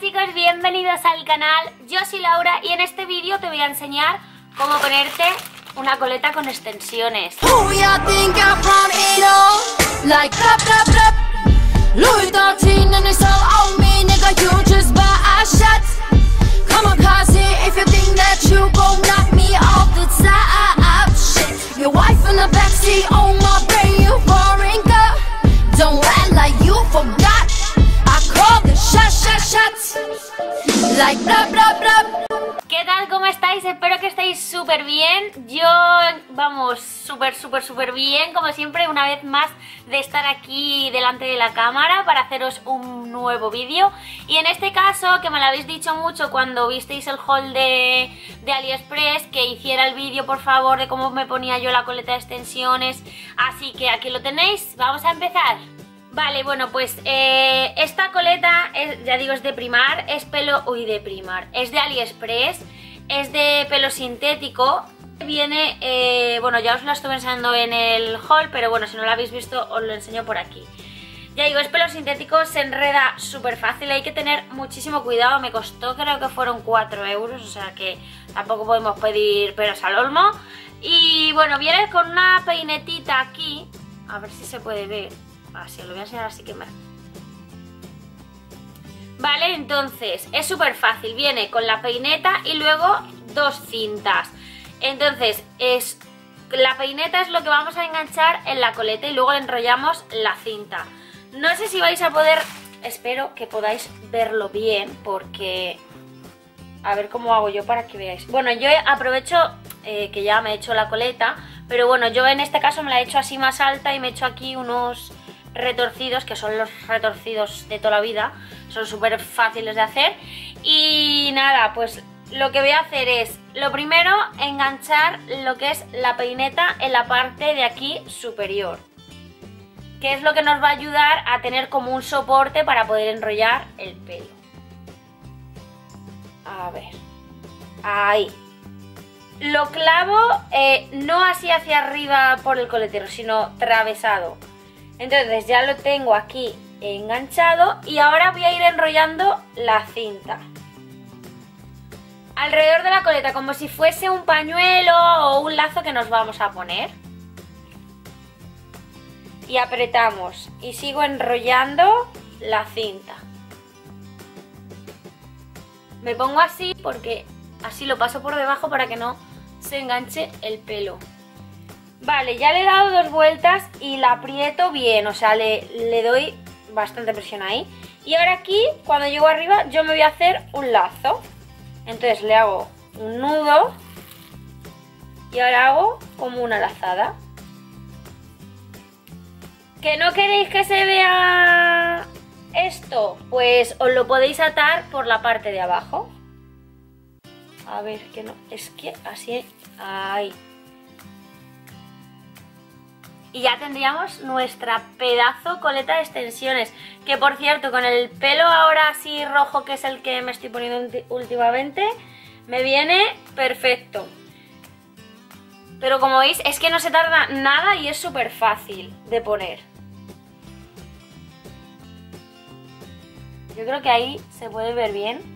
chicos, bienvenidos al canal. Yo soy Laura y en este vídeo te voy a enseñar cómo ponerte una coleta con extensiones. ¿Qué tal? ¿Cómo estáis? Espero que estéis súper bien. Yo, vamos, súper bien, como siempre, una vez más de estar aquí delante de la cámara para haceros un nuevo vídeo. Y en este caso, que me lo habéis dicho mucho cuando visteis el haul de AliExpress, que hiciera el vídeo, por favor, de cómo me ponía yo la coleta de extensiones. Así que aquí lo tenéis, vamos a empezar. Vale, bueno, pues esta coleta, ya digo, es de Primar, es de AliExpress, es de pelo sintético. Viene, bueno, ya os la estuve enseñando en el haul, pero bueno, si no lo habéis visto os lo enseño por aquí. Ya digo, es pelo sintético, se enreda súper fácil, hay que tener muchísimo cuidado. Me costó, creo que fueron 4 euros, o sea que tampoco podemos pedir peros al olmo. Y bueno, viene con una peinetita aquí, a ver si se puede ver. Así, os lo voy a enseñar así que me... Vale, entonces es súper fácil, viene con la peineta y luego 2 cintas. Entonces la peineta es lo que vamos a enganchar en la coleta y luego le enrollamos la cinta. No sé si vais a poder, espero que podáis verlo bien, porque a ver cómo hago yo para que veáis. Bueno, yo aprovecho que ya me he hecho la coleta, pero bueno, yo en este caso me la he hecho así más alta y me he hecho aquí unos retorcidos, que son los retorcidos de toda la vida, son súper fáciles de hacer. Y nada, pues lo que voy a hacer es, lo primero, enganchar lo que es la peineta en la parte de aquí superior, que es lo que nos va a ayudar a tener como un soporte para poder enrollar el pelo. A ver, ahí. Lo clavo no así hacia arriba por el coletero, sino atravesado. Entonces ya lo tengo aquí enganchado y ahora voy a ir enrollando la cinta alrededor de la coleta, como si fuese un pañuelo o un lazo que nos vamos a poner. Y apretamos y sigo enrollando la cinta. Me pongo así porque así lo paso por debajo para que no se enganche el pelo. Vale, ya le he dado 2 vueltas y la aprieto bien, o sea, le doy bastante presión ahí. Y ahora aquí, cuando llego arriba, yo me voy a hacer un lazo. Entonces le hago un nudo y ahora hago como una lazada. ¿Que no queréis que se vea esto? Pues os lo podéis atar por la parte de abajo. A ver, que no, es que así, ahí. Y ya tendríamos nuestra pedazo coleta de extensiones. Que por cierto, con el pelo ahora así rojo, que es el que me estoy poniendo últimamente, me viene perfecto. Pero como veis, es que no se tarda nada y es súper fácil de poner. Yo creo que ahí se puede ver bien.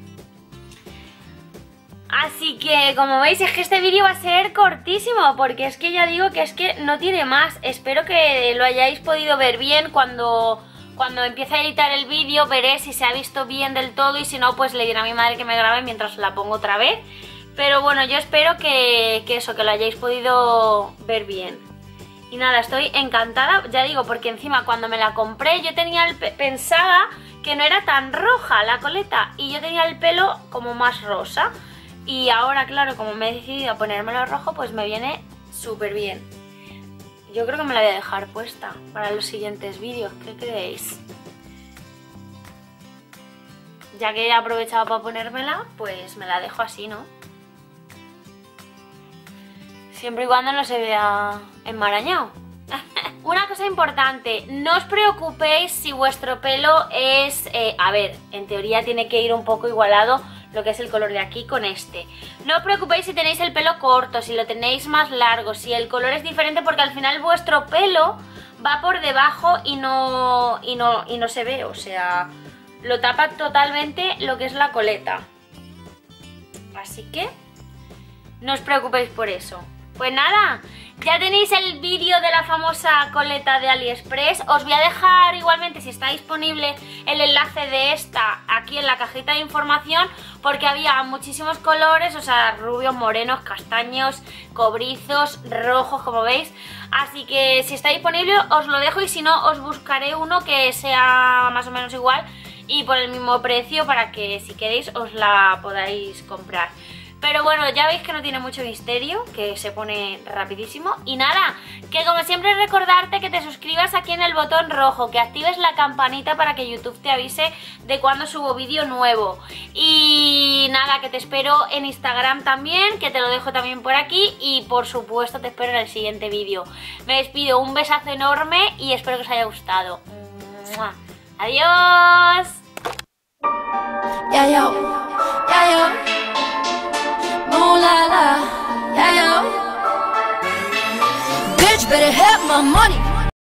Así que, como veis, es que este vídeo va a ser cortísimo, porque es que ya digo que es que no tiene más. Espero que lo hayáis podido ver bien. Cuando empiece a editar el vídeo veré si se ha visto bien del todo, y si no, pues le diré a mi madre que me grabe mientras la pongo otra vez. Pero bueno, yo espero que lo hayáis podido ver bien. Y nada, estoy encantada, ya digo, porque encima cuando me la compré yo pensaba que no era tan roja la coleta y yo tenía el pelo como más rosa. Y ahora, claro, como me he decidido a ponérmelo rojo, pues me viene súper bien. Yo creo que me la voy a dejar puesta para los siguientes vídeos. ¿Qué creéis? Ya que he aprovechado para ponérmela, pues me la dejo así, ¿no? Siempre y cuando no se vea enmarañado. Una cosa importante, no os preocupéis si vuestro pelo es... a ver, en teoría tiene que ir un poco igualado lo que es el color de aquí con este. No os preocupéis si tenéis el pelo corto, si lo tenéis más largo, si el color es diferente, porque al final vuestro pelo va por debajo y no se ve, o sea, lo tapa totalmente lo que es la coleta. Así que no os preocupéis por eso. Pues nada, ya tenéis el vídeo de la famosa coleta de AliExpress. Os voy a dejar igualmente, si está disponible, el enlace de esta aquí en la cajita de información, porque había muchísimos colores, o sea, rubios, morenos, castaños, cobrizos, rojos, como veis. Así que si está disponible os lo dejo, y si no os buscaré uno que sea más o menos igual y por el mismo precio, para que si queréis os la podáis comprar. Pero bueno, ya veis que no tiene mucho misterio, que se pone rapidísimo. Y nada, que como siempre recordarte que te suscribas aquí en el botón rojo, que actives la campanita para que YouTube te avise de cuando subo vídeo nuevo. Y nada, que te espero en Instagram también, que te lo dejo también por aquí. Y por supuesto te espero en el siguiente vídeo. Me despido, un besazo enorme y espero que os haya gustado. ¡Mua! ¡Adiós! Ooh la la, yeah yo. Bitch better have my money.